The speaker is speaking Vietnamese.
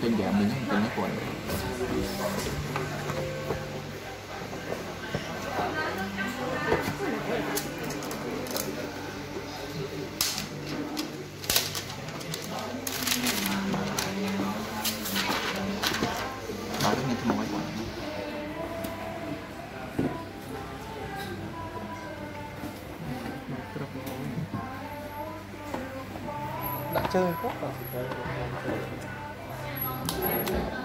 trên giảm mình không cần nó quậy bảo cái này thì một quậy đã chơi quá rồi.